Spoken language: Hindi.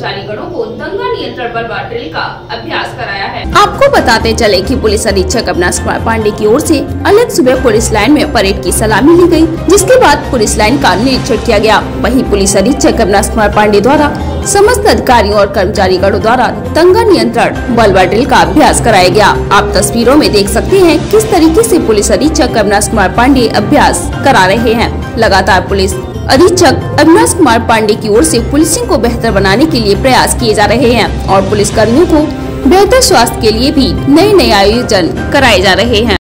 कर्मचारीगणों को दंगा नियंत्रण बल व ड्रिल का अभ्यास कराया है। आपको बताते चले कि पुलिस अधीक्षक अविनाश कुमार पांडे की ओर से अलग सुबह पुलिस लाइन में परेड की सलामी ली गई, जिसके बाद पुलिस लाइन का निरीक्षण किया गया। वहीं पुलिस अधीक्षक अविनाश कुमार पांडे द्वारा समस्त अधिकारियों और कर्मचारीगणों द्वारा दंगा नियंत्रण बल व ड्रिल का अभ्यास कराया गया। आप तस्वीरों में देख सकते हैं किस तरीके से पुलिस अधीक्षक अविनाश कुमार पांडे अभ्यास करा रहे हैं। लगातार पुलिस अधीक्षक अविनाश कुमार पांडे की ओर से पुलिसिंग को बेहतर बनाने के लिए प्रयास किए जा रहे हैं और पुलिस कर्मियों को बेहतर स्वास्थ्य के लिए भी नए आयोजन कराए जा रहे हैं।